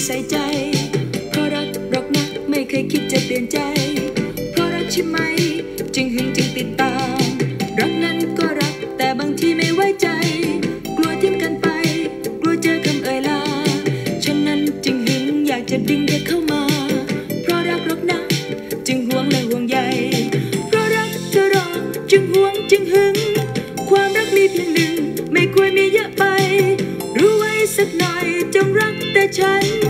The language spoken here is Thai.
ใส่ใจเพราะรักหรอกนะไม่เคยคิดจะเปลี่ยนใจเพราะรักใช่ไหมจึงหึงจึงติดตามรักนั้นก็รักแต่บางทีไม่ไว้ใจกลัวทิ้งกันไปกลัวเจอคำเอ่ยลาฉะนั้นจึงหึงอยากจะดึงเธอเข้ามาเพราะรักหรอกนะจึงห่วงและห่วงใยเพราะรักเธอหรอกจึงห่วงจึงหึงความรักมีเพียงหนึ่งไม่ควรมีเยอะไปรู้ไว้สักหน่อยจงรักแต่ฉัน